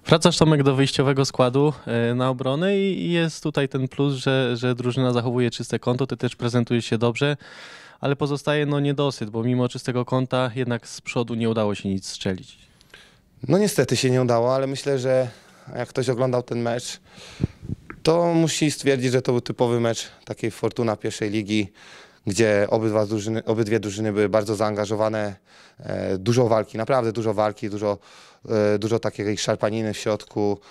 Wracasz, Tomek, do wyjściowego składu na obronę i jest tutaj ten plus, że drużyna zachowuje czyste konto, ty też prezentujesz się dobrze, ale pozostaje niedosyt, bo mimo czystego konta jednak z przodu nie udało się nic strzelić. No niestety się nie udało, ale myślę, że jak ktoś oglądał ten mecz, to musi stwierdzić, że to był typowy mecz takiej Fortuna pierwszej ligi, gdzie obydwie drużyny były bardzo zaangażowane, dużo walki, naprawdę dużo walki, dużo takiej szarpaniny w środku.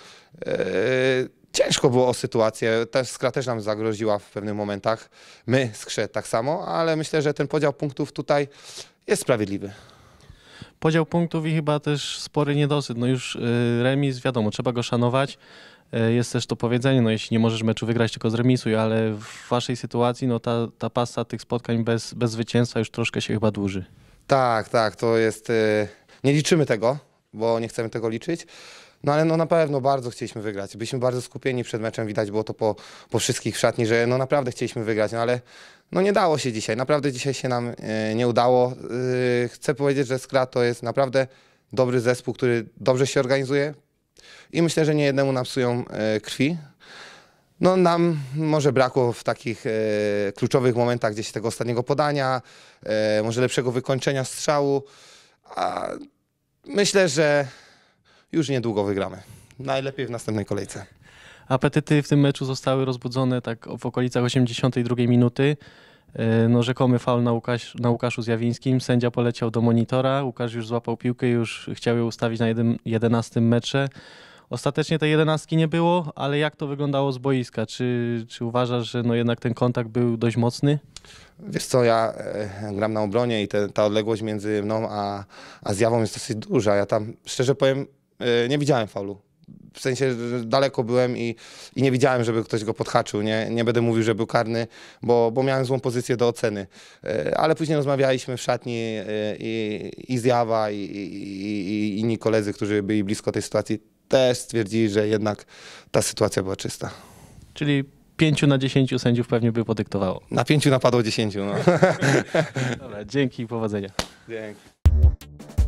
Ciężko było o sytuację, Skra też nam zagroziła w pewnych momentach, my Skrze tak samo, ale myślę, że ten podział punktów tutaj jest sprawiedliwy. Podział punktów i chyba też spory niedosyt. No już remis, wiadomo, trzeba go szanować. Jest też to powiedzenie, jeśli nie możesz meczu wygrać, tylko zremisuj, ale w waszej sytuacji ta pasa tych spotkań bez zwycięstwa już troszkę się chyba dłuży. Tak, to jest... Nie liczymy tego, bo nie chcemy tego liczyć, no ale na pewno bardzo chcieliśmy wygrać. Byliśmy bardzo skupieni przed meczem, widać było to po wszystkich w szatni, że naprawdę chcieliśmy wygrać, ale nie dało się dzisiaj, naprawdę dzisiaj się nam nie udało. Chcę powiedzieć, że Skra to jest naprawdę dobry zespół, który dobrze się organizuje i myślę, że nie jednemu nam psują krwi. No nam może brakło w takich kluczowych momentach gdzieś tego ostatniego podania, może lepszego wykończenia strzału, a myślę, że już niedługo wygramy. Najlepiej w następnej kolejce. Apetyty w tym meczu zostały rozbudzone tak w okolicach 82 minuty. Rzekomy faul na Łukaszu Zjawińskim. Sędzia poleciał do monitora. Łukasz już złapał piłkę, już chciał ją ustawić na 11 metrze. Ostatecznie tej 11 nie było, ale jak to wyglądało z boiska? Czy uważasz, że jednak ten kontakt był dość mocny? Wiesz co, ja gram na obronie i ta odległość między mną a Zjawą jest dosyć duża. Ja tam, szczerze powiem, nie widziałem faulu. W sensie, że daleko byłem i nie widziałem, żeby ktoś go podhaczył. Nie będę mówił, że był karny, bo miałem złą pozycję do oceny. Ale później rozmawialiśmy w szatni i Zjawa i inni koledzy, którzy byli blisko tej sytuacji, też stwierdzili, że jednak ta sytuacja była czysta. Czyli 5 na 10 sędziów pewnie by podyktowało. Na 5 napadło 10. No. Dobra, dzięki i powodzenia. Dzięki.